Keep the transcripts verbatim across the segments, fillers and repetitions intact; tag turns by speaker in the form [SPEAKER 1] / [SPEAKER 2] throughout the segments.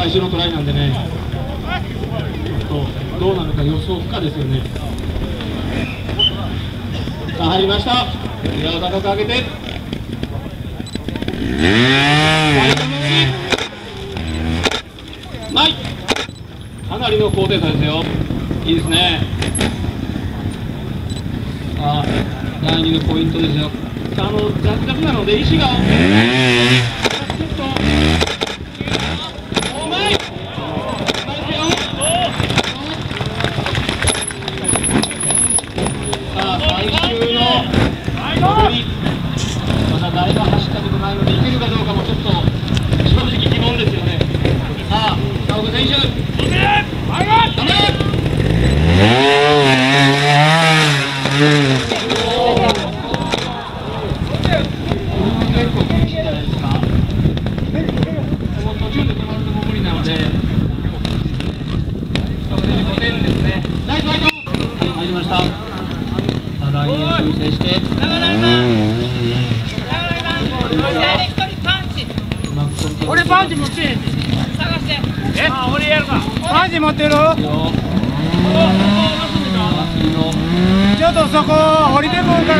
[SPEAKER 1] 最初のトライなんでね、ちょっとどうなるか予想不可ですよね。さあ入りました。手を高く上げて、ない、かなりの高低差ですよ。いいですね。さあだいにのポイントですよ。あのジャクジャクなので石がちょっとうまい。さあ最終の上り、まだ誰が走ったことないのでいけるかどうかもちょっと正直疑問ですよね。さあ北岡選手、頑張れ。
[SPEAKER 2] 俺パンチ持ってへん。探して。え？あ、俺やるか。パンチ持ってる？ちょっとそこ降りてくるから。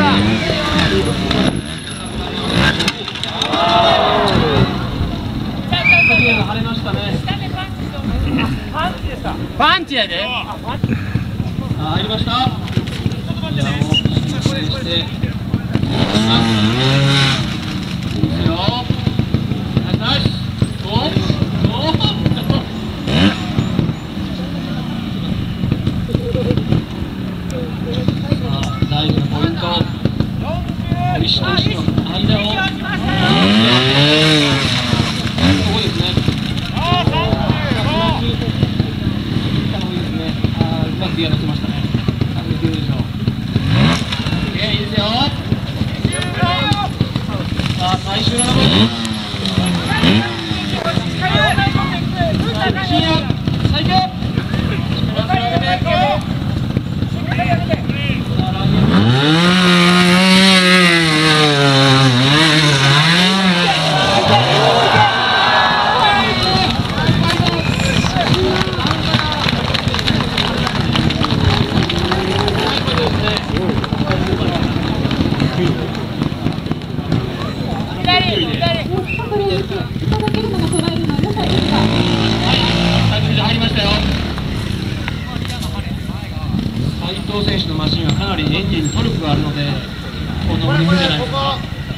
[SPEAKER 1] 晴れましたね。
[SPEAKER 2] パンチでさ。パンチやで。
[SPEAKER 1] あ、入りました。いや、もう失礼して。最終の登り。最強。選手のマシンはかなりエンジンにトルクがあるので、この乗りくんじゃないですか。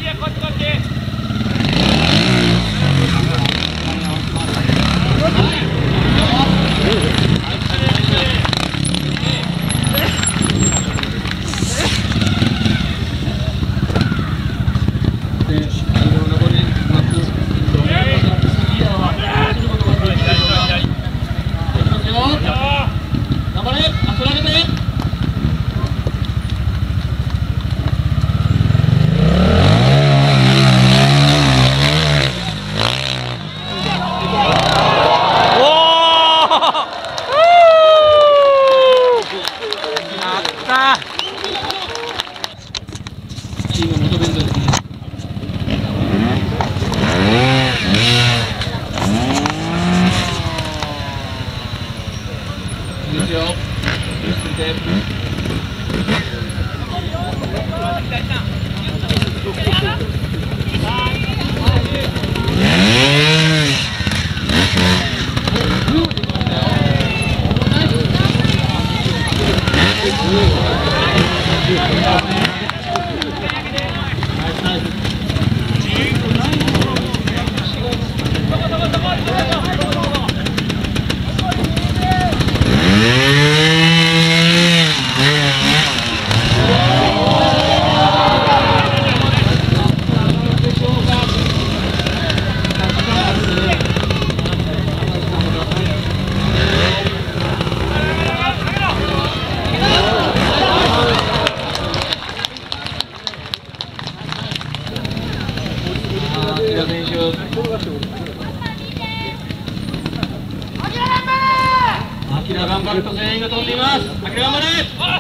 [SPEAKER 1] アキラ頑張ると全員が飛んでいます。アキラ頑張れ。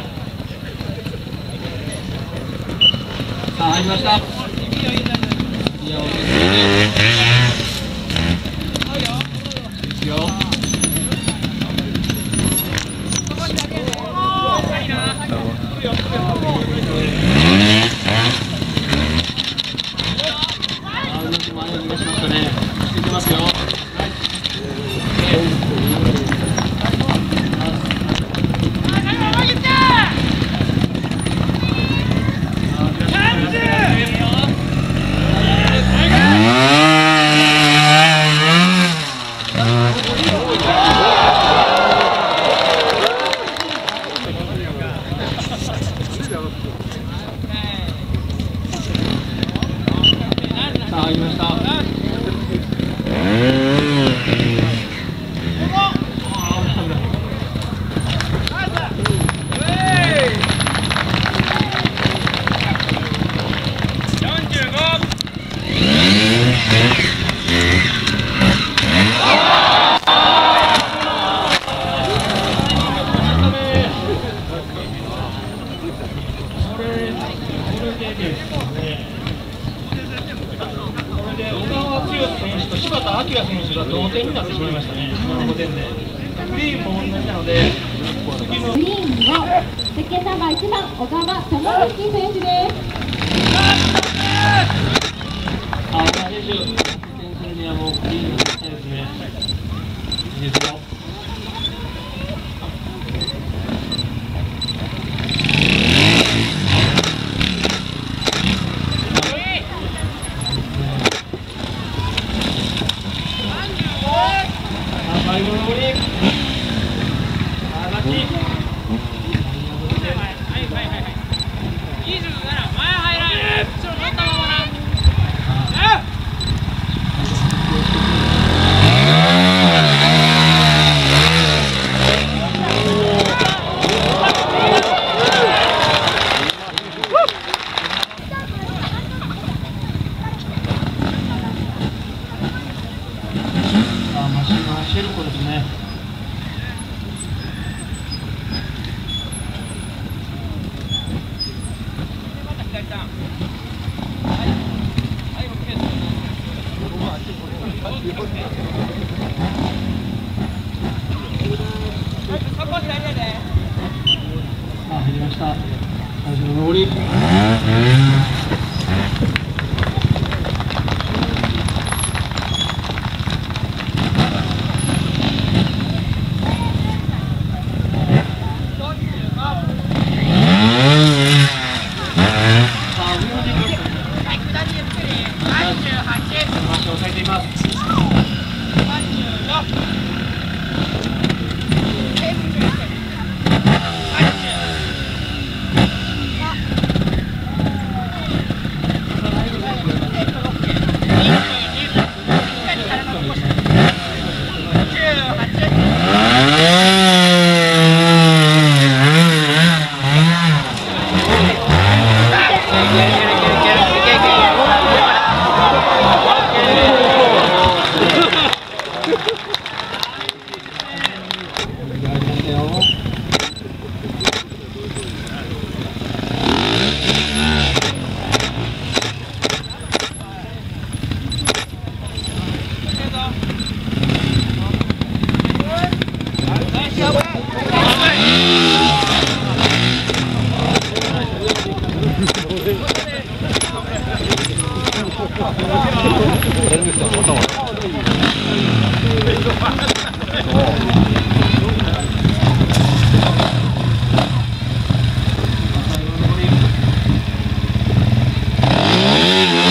[SPEAKER 1] さあ入りました。いや、落ち着いて。いいよ。 よ。入りました。柴田明選手が同点になってしまいましたね。ごてんで。グリーンも同じなので、
[SPEAKER 3] グリーンの設計ナンバーいちばん小川智之選手です。
[SPEAKER 1] あ、小川選手、得点するにはもうグリーンの絶対ですね。いいですよ。最後の折り。あ、ラッキー。マシンが走る子ですね。あ、入りました。最初の上り。抑えています。
[SPEAKER 3] Thank you.